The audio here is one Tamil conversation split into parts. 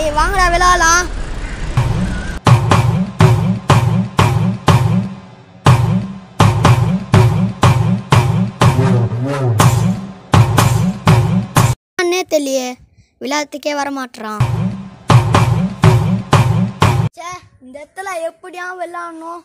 டேய் வாங்கடா விளையாடலாம். அண்ணே தெரியலையே விளையாட்டுக்கே வர மாட்டான். சே இந்த இடத்துல எப்படியா விளையாடணும்?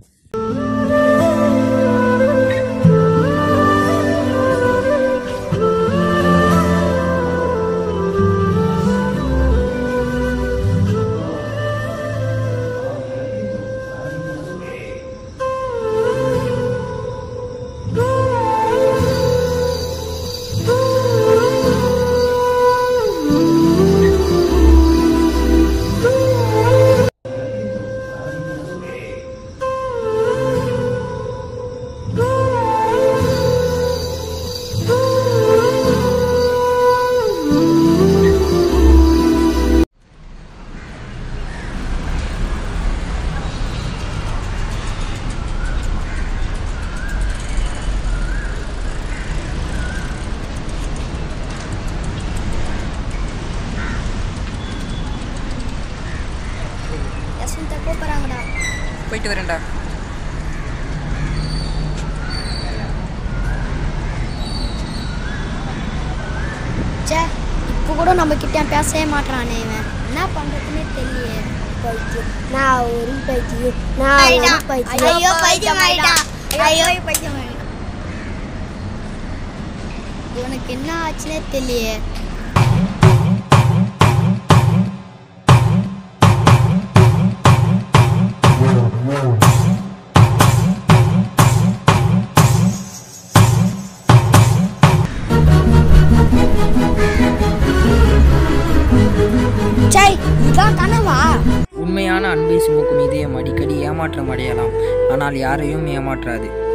கூப்பிட்றாங்கடா. போயிட்டு வரேன்டா. சே இப்போ கூட நம்ம கிட்ட பேசவே மாட்டானே இவன். என்ன பண்றதுன்னே தெரியலையே. நான் ஒரு பைத்தியம். ஐயோ பைத்தியம் ஆயிட்டா. ஐயோ பைத்தியம் ஆயிட்டா. இவனுக்கு என்ன ஆச்சுன்னே தெரியலையே. உண்மையான அன்பை சுமக்கும் இதயம் அடிக்கடி ஏமாற்றம் அடையலாம், ஆனால் யாரையும் ஏமாற்றாது.